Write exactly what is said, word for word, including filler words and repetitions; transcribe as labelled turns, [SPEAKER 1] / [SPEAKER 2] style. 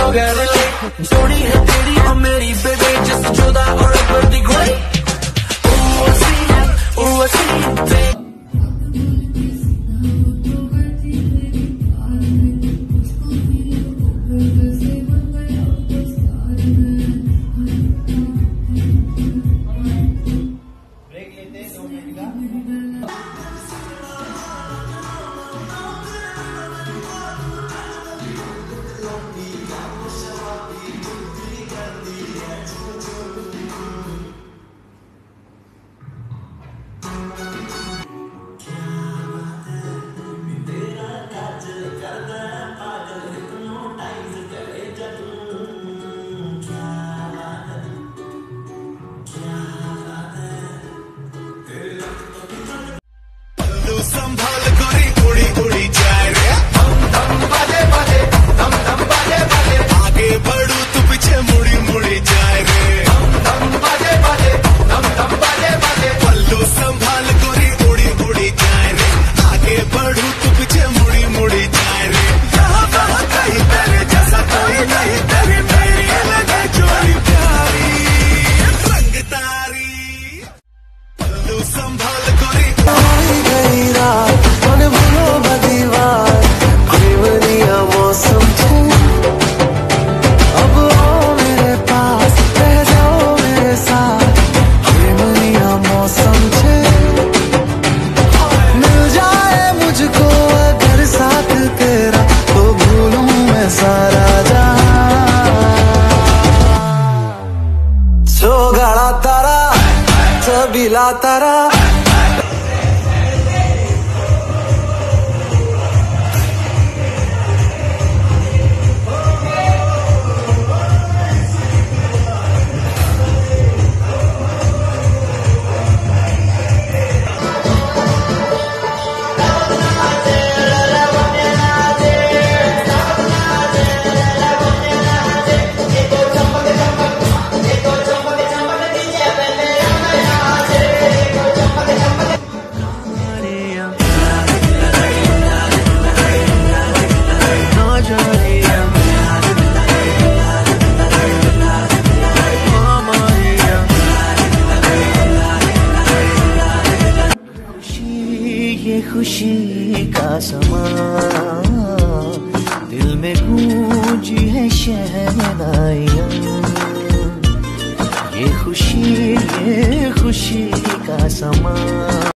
[SPEAKER 1] together late जोड़ी है तेरी और मेरी baby just जुदा और बड़ी great ooh I see you ooh I see you baby
[SPEAKER 2] संभाल गोरी उड़ी उड़ी जाए रे धम धम बाजे बाजे धम धम बाजे बाजे आगे बढ़ू तू पीछे मुड़ी मुड़ी जाए रे धम धम बाजे बाजे धम धम बाजे बाजे पल्लू संभाल गोरी उड़ी उड़ी जाए रे आगे बढ़ू तू पीछे मुड़ी मुड़ी जाए रे यहाँ वहाँ कहीं तेरे जैसा कोई नहीं तेरी मेरी लगे जोड़ी प्यारी रंग तारी पल्लू संभाल गोरी
[SPEAKER 1] तारा सबीला तारा
[SPEAKER 3] ये खुशी का समा दिल में गूंजी है शहनाइयाँ ये खुशी ये खुशी का समा।